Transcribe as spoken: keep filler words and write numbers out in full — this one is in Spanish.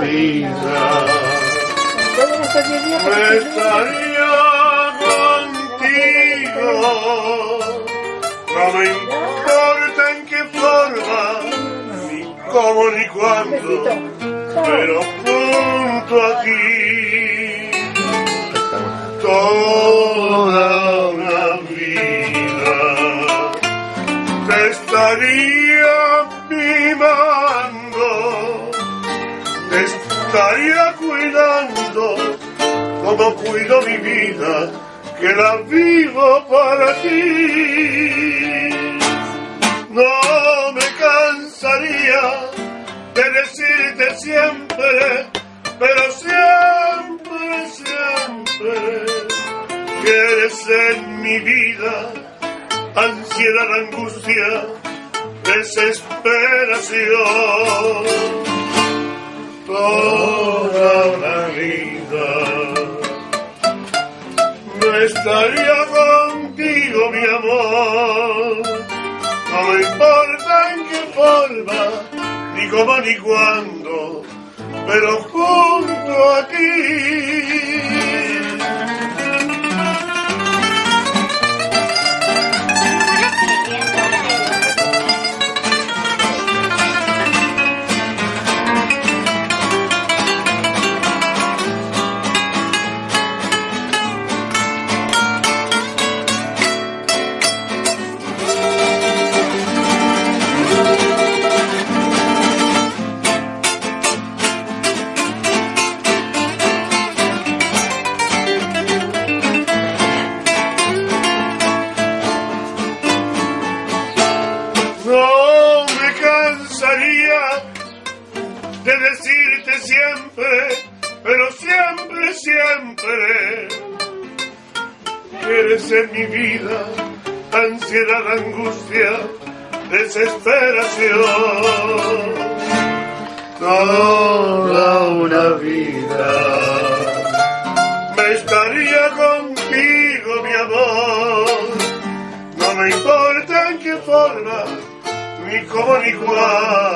vida. Me estaría contigo, no me importa en qué forma, ni cómo ni cuándo, pero junto a ti toda una vida te estaría mimando, te estaría cuidando como cuido mi vida, que la vivo para ti. No me cansaría de decirte siempre, pero siempre, siempre, que eres en mi vida ansiedad, angustia, desesperación. Toda la vida no estaría contigo, mi amor. No me importa en qué forma, ni cómo ni cuándo, pero junto a ti. No me cansaría de decirte siempre, pero siempre, siempre, que eres en mi vida ansiedad, angustia, desesperación. Toda una vida me estaría contigo, mi amor. No me importa en qué forma, ni cómo ni cuándo.